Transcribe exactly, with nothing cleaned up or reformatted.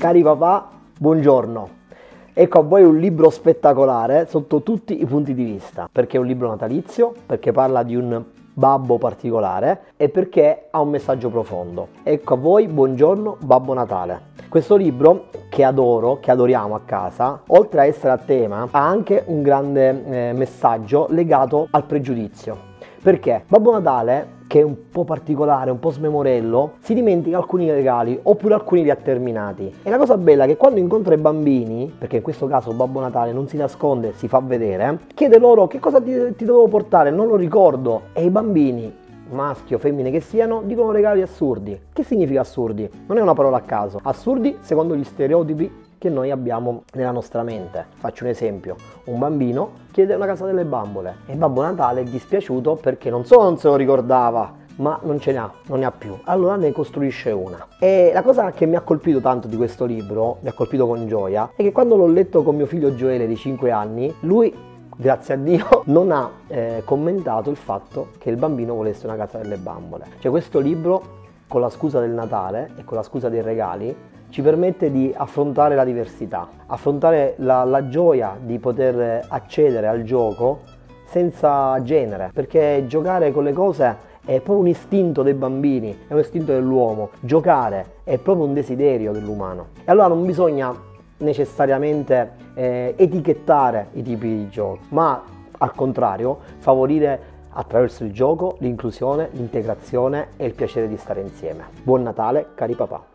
Cari papà, buongiorno. Ecco a voi un libro spettacolare sotto tutti i punti di vista, perché è un libro natalizio, perché parla di un babbo particolare e perché ha un messaggio profondo. Ecco a voi, buongiorno Babbo Natale. Questo libro, che adoro, che adoriamo a casa, oltre a essere a tema, ha anche un grande eh, messaggio legato al pregiudizio. Perché Babbo Natale, che è un po' particolare, un po' smemorello, si dimentica alcuni regali oppure alcuni li ha terminati. E la cosa bella è che quando incontra i bambini, perché in questo caso Babbo Natale non si nasconde, si fa vedere, chiede loro che cosa ti, ti dovevo portare, non lo ricordo. E i bambini, maschi o femmine che siano, dicono regali assurdi. Che significa assurdi? Non è una parola a caso. Assurdi secondo gli stereotipi che noi abbiamo nella nostra mente. Faccio un esempio: un bambino chiede una casa delle bambole e Babbo Natale è dispiaciuto perché non solo non se lo ricordava, ma non ce n'ha, non ne ha più. Allora ne costruisce una. E la cosa che mi ha colpito tanto di questo libro, mi ha colpito con gioia, è che quando l'ho letto con mio figlio Gioele di cinque anni, lui, grazie a Dio, non ha eh, commentato il fatto che il bambino volesse una casa delle bambole. Cioè questo libro, con la scusa del Natale e con la scusa dei regali, ci permette di affrontare la diversità, affrontare la, la gioia di poter accedere al gioco senza genere, perché giocare con le cose è proprio un istinto dei bambini, è un istinto dell'uomo. Giocare è proprio un desiderio dell'umano. E allora non bisogna necessariamente eh, etichettare i tipi di gioco, ma al contrario favorire attraverso il gioco l'inclusione, l'integrazione e il piacere di stare insieme. Buon Natale, cari papà!